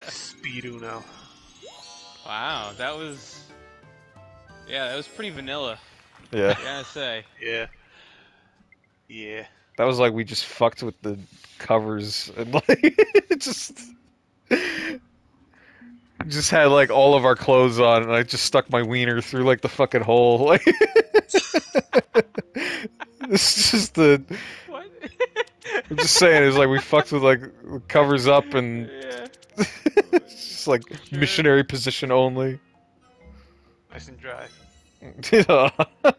Speed Uno. Wow, that was... Yeah, that was pretty vanilla, Yeah. I gotta say. Yeah. Yeah. That was like we just fucked with the covers and like it just had like all of our clothes on and I just stuck my wiener through like the fucking hole. Like it's just the What? I'm just saying it's like we fucked with like covers up and Yeah, it's just like sure. missionary position only. Nice and dry. Yeah.